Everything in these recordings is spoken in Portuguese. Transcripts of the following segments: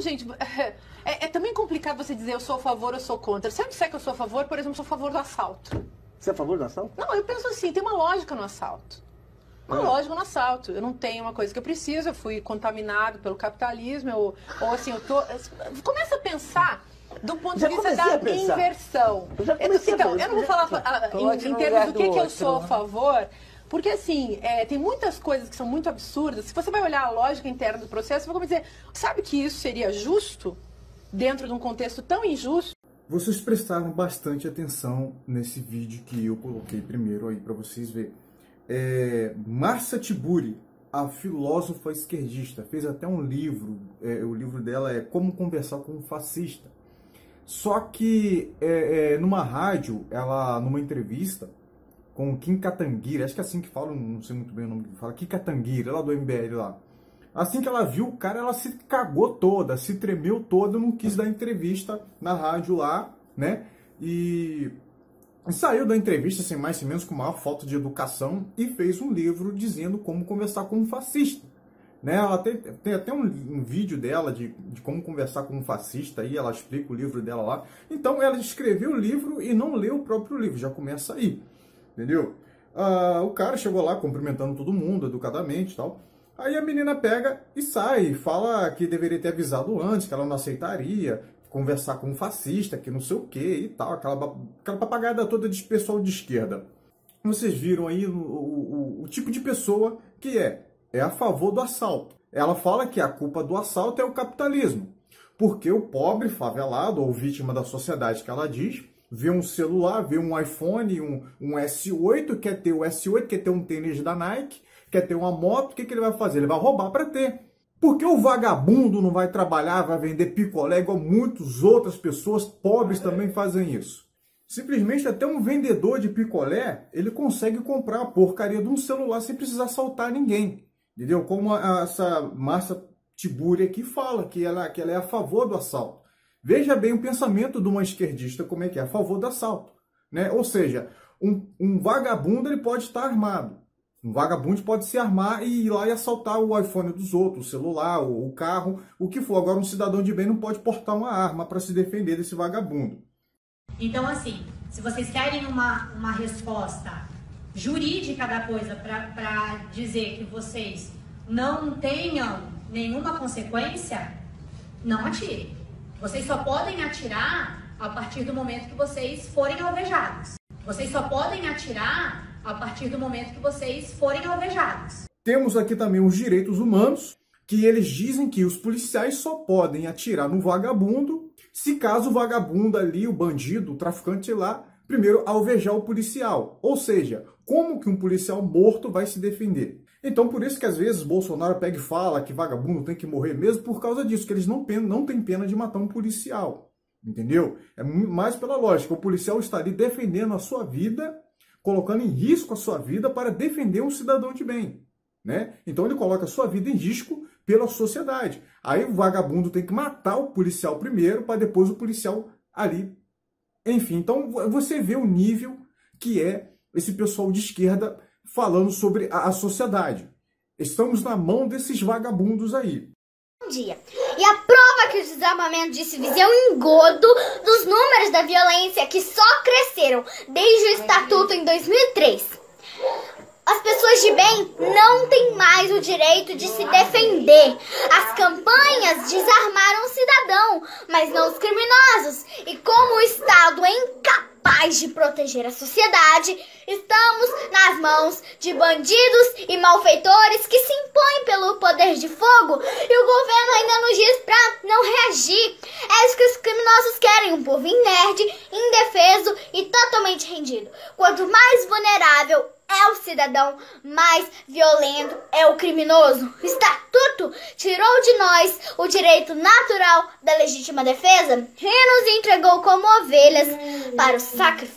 gente, é também complicado você dizer eu sou a favor ou sou contra. Se eu disser que eu sou a favor, por exemplo, sou a favor do assalto. Você é a favor do assalto? Não, eu penso assim, tem uma lógica no assalto. Uma lógica no assalto. Eu não tenho uma coisa que eu preciso, eu fui contaminado pelo capitalismo, ou assim, eu tô... Começa a pensar do ponto de vista da inversão. Então, eu não vou falar em termos do que eu sou a favor, porque assim, tem muitas coisas que são muito absurdas. Se você vai olhar a lógica interna do processo, você vai dizer, sabe que isso seria justo dentro de um contexto tão injusto? Vocês prestaram bastante atenção nesse vídeo que eu coloquei primeiro aí para vocês verem. Marcia Tiburi, a filósofa esquerdista, fez até um livro, o livro dela é Como Conversar com um Fascista. Só que numa rádio, ela numa entrevista com Kim Kataguiri, acho que é assim que fala, não sei muito bem o nome que fala, Kim Kataguiri, lá do MBL lá. Assim que ela viu o cara, ela se cagou toda, se tremeu toda, não quis dar entrevista na rádio lá, né? E saiu da entrevista, sem mais sem menos, com maior falta de educação e fez um livro dizendo como conversar com um fascista. Né? Ela tem até um vídeo dela de como conversar com um fascista, aí ela explica o livro dela lá. Então ela escreveu o livro e não leu o próprio livro, já começa aí, entendeu? O cara chegou lá cumprimentando todo mundo, educadamente e tal. Aí a menina pega e sai, fala que deveria ter avisado antes, que ela não aceitaria conversar com um fascista, que não sei o que e tal, aquela papagaiada toda de pessoal de esquerda. Vocês viram aí o tipo de pessoa que é a favor do assalto. Ela fala que a culpa do assalto é o capitalismo, porque o pobre favelado ou vítima da sociedade que ela diz, vê um celular, vê um iPhone, um S8, quer ter o S8, quer ter um tênis da Nike, quer ter uma moto, o que ele vai fazer? Ele vai roubar para ter. Porque o vagabundo não vai trabalhar, vai vender picolé igual muitas outras pessoas pobres também fazem isso. Simplesmente até um vendedor de picolé, ele consegue comprar a porcaria de um celular sem precisar assaltar ninguém. Entendeu? Como essa Marcia Tiburi aqui fala, que ela é a favor do assalto. Veja bem o pensamento de uma esquerdista, como é que é, a favor do assalto. Né? Ou seja, um vagabundo ele pode estar armado. Um vagabundo pode se armar e ir lá e assaltar o iPhone dos outros, o celular, o carro, o que for. Agora, um cidadão de bem não pode portar uma arma para se defender desse vagabundo. Então, assim, se vocês querem uma resposta jurídica da coisa para dizer que vocês não tenham nenhuma consequência, não atirem. Vocês só podem atirar a partir do momento que vocês forem alvejados. Vocês só podem atirar a partir do momento que vocês forem alvejados. Temos aqui também os direitos humanos, que eles dizem que os policiais só podem atirar no vagabundo se caso o vagabundo ali, o bandido, o traficante lá, primeiro alvejar o policial. Ou seja, como que um policial morto vai se defender? Então, por isso que às vezes Bolsonaro pega e fala que vagabundo tem que morrer mesmo por causa disso, que eles não têm pena de matar um policial. Entendeu? É mais pela lógica. O policial está ali defendendo a sua vida, colocando em risco a sua vida para defender um cidadão de bem. Né? Então ele coloca a sua vida em risco pela sociedade. Aí o vagabundo tem que matar o policial primeiro, para depois o policial ali. Enfim, então você vê o nível que é esse pessoal de esquerda falando sobre a sociedade. Estamos na mão desses vagabundos aí. Dia. E a prova que o desarmamento de civis é um engodo dos números da violência que só cresceram desde o Estatuto em 2003. As pessoas de bem não têm mais o direito de se defender. As campanhas desarmaram o cidadão, mas não os criminosos. E como o Estado é incapaz de proteger a sociedade, estamos nas mãos de bandidos e malfeitores que se impõem pelo poder de fogo e o governo ainda nos diz pra não reagir. É isso que os criminosos querem, um povo inerte, indefeso e totalmente rendido. Quanto mais vulnerável é o cidadão, mais violento é o criminoso. O Estatuto tirou de nós o direito natural da legítima defesa e nos entregou como ovelhas para o sacrifício.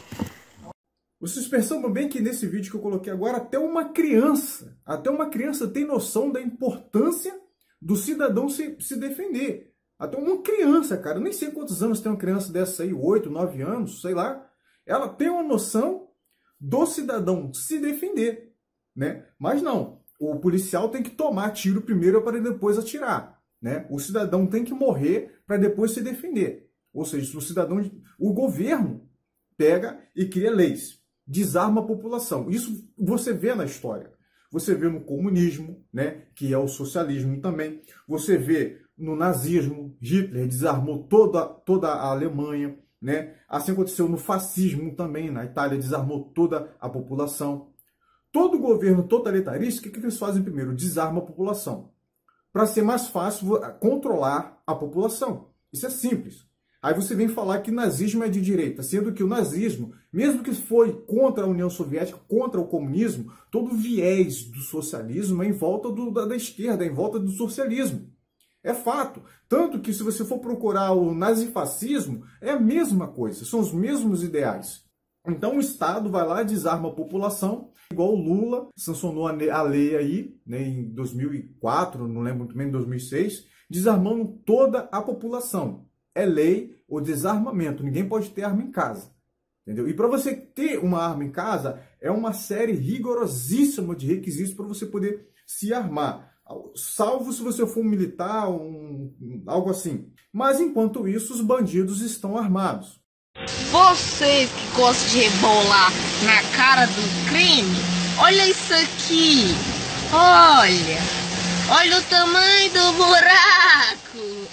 Vocês percebam bem que nesse vídeo que eu coloquei agora, até uma criança tem noção da importância do cidadão se defender. Até uma criança, cara, eu nem sei quantos anos tem uma criança dessa aí, 8, 9 anos, sei lá. Ela tem uma noção do cidadão se defender, né? Mas não, o policial tem que tomar tiro primeiro para depois atirar, né? O cidadão tem que morrer para depois se defender. Ou seja, o governo pega e cria leis, desarma a população. Isso você vê na história. Você vê no comunismo, né, que é o socialismo também. Você vê no nazismo, Hitler desarmou toda a Alemanha, né? Assim aconteceu no fascismo também, na Itália desarmou toda a população. Todo governo totalitarista, o que eles fazem primeiro? Desarma a população. Para ser mais fácil controlar a população. Isso é simples. Aí você vem falar que nazismo é de direita, sendo que o nazismo, mesmo que foi contra a União Soviética, contra o comunismo, todo o viés do socialismo é em volta da esquerda, é em volta do socialismo. É fato. Tanto que se você for procurar o nazifascismo, é a mesma coisa, são os mesmos ideais. Então o Estado vai lá e desarma a população, igual o Lula sancionou a lei aí, né, em 2004, não lembro muito bem, em 2006, desarmando toda a população. É lei o desarmamento, ninguém pode ter arma em casa. Entendeu? E para você ter uma arma em casa, é uma série rigorosíssima de requisitos para você poder se armar. Salvo se você for um militar, algo assim. Mas enquanto isso, os bandidos estão armados. Vocês que gostam de rebolar na cara do crime, olha isso aqui. Olha o tamanho do buraco.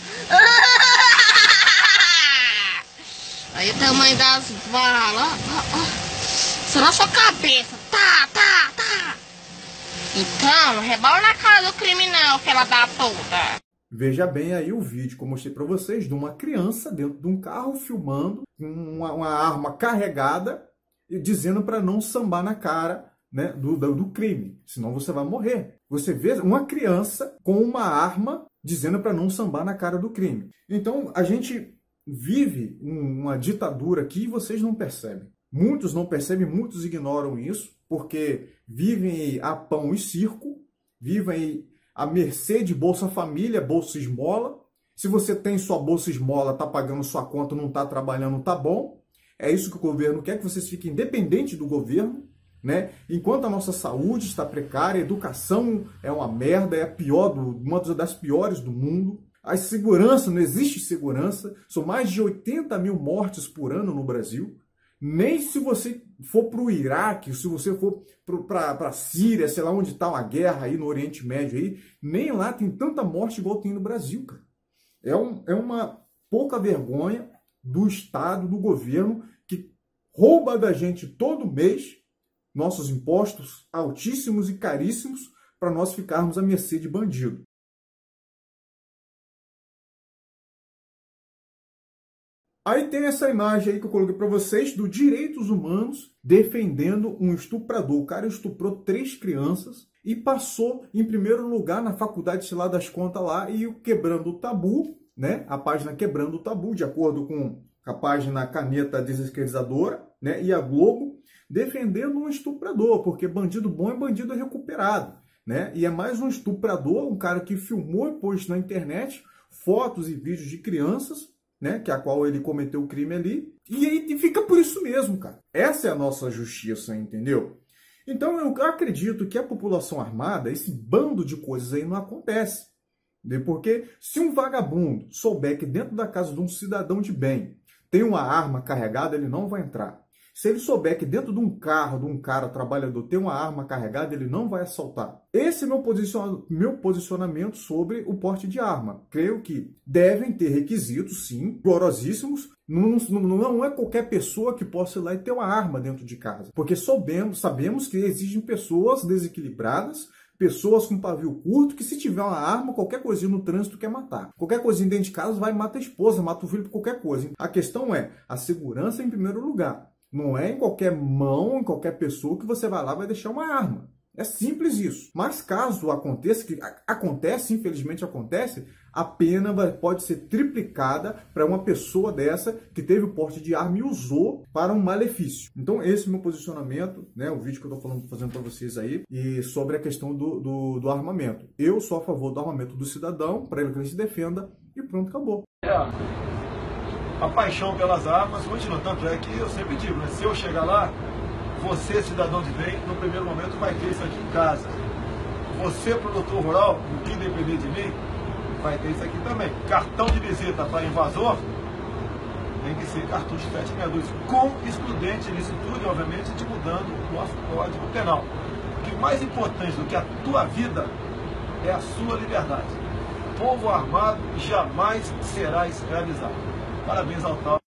Olha o tamanho das balas. Só na sua cabeça. Tá. Então, rebola na cara do criminal, fela da puta. Veja bem aí o vídeo que eu mostrei para vocês de uma criança dentro de um carro filmando uma arma carregada e dizendo para não sambar na cara, né, do crime, senão você vai morrer. Você vê uma criança com uma arma dizendo para não sambar na cara do crime. Então a gente vive uma ditadura aqui e vocês não percebem. Muitos não percebem, muitos ignoram isso, porque vivem a pão e circo, vivem à mercê de Bolsa Família, Bolsa Esmola. Se você tem sua Bolsa Esmola, está pagando sua conta, não está trabalhando, tá bom. É isso que o governo quer, que vocês fiquem independentes do governo, né? Enquanto a nossa saúde está precária, a educação é uma merda, é uma das piores do mundo. A segurança, não existe segurança, são mais de 80 mil mortes por ano no Brasil. Nem se você for para o Iraque, se você for para a Síria, sei lá onde está uma guerra aí no Oriente Médio, aí, nem lá tem tanta morte igual tem no Brasil, cara. É uma pouca vergonha do Estado, do governo, que rouba da gente todo mês nossos impostos altíssimos e caríssimos para nós ficarmos à mercê de bandido. Aí tem essa imagem aí que eu coloquei para vocês do Direitos Humanos defendendo um estuprador. O cara estuprou 3 crianças e passou em primeiro lugar na faculdade, sei lá, das contas lá, e o Quebrando o Tabu, né? A página Quebrando o Tabu, de acordo com a página Caneta Desesquerdizadora, né? E a Globo, defendendo um estuprador, porque bandido bom é bandido recuperado, né? E é mais um estuprador, um cara que filmou e pôs na internet fotos e vídeos de crianças, né, que a qual ele cometeu o crime ali, e aí fica por isso mesmo, cara. Essa é a nossa justiça, entendeu? Então eu acredito que a população armada, esse bando de coisas aí não acontece. Porque se um vagabundo souber que dentro da casa de um cidadão de bem tem uma arma carregada, ele não vai entrar. Se ele souber que dentro de um carro, de um cara trabalhador, tem uma arma carregada, ele não vai assaltar. Esse é meu posicionamento sobre o porte de arma. Creio que devem ter requisitos, sim, rigorosíssimos. Não é qualquer pessoa que possa ir lá e ter uma arma dentro de casa. Porque sabemos que existem pessoas desequilibradas, pessoas com pavio curto, que se tiver uma arma, qualquer coisinha no trânsito quer matar. Qualquer coisinha dentro de casa vai matar a esposa, mata o filho por qualquer coisa. A questão é a segurança em primeiro lugar. Não é em qualquer mão, em qualquer pessoa que você vai lá e vai deixar uma arma. É simples isso. Mas caso aconteça, que acontece, infelizmente acontece, a pena pode ser triplicada para uma pessoa dessa que teve o porte de arma e usou para um malefício. Então esse é o meu posicionamento, né? O vídeo que eu estou fazendo para vocês aí, e sobre a questão do armamento. Eu sou a favor do armamento do cidadão, para ele que ele se defenda, e pronto, acabou. A paixão pelas armas continua, tanto é que eu sempre digo, né? Se eu chegar lá, você, cidadão de bem, no primeiro momento vai ter isso aqui em casa. Você, produtor rural, no que depender de mim, vai ter isso aqui também. Cartão de visita para invasor tem que ser cartucho 762, com excludente nisso tudo e, obviamente, te mudando o nosso Código Penal. O que mais importante do que a tua vida é a sua liberdade. Povo armado jamais será escravizado. Parabéns ao tal.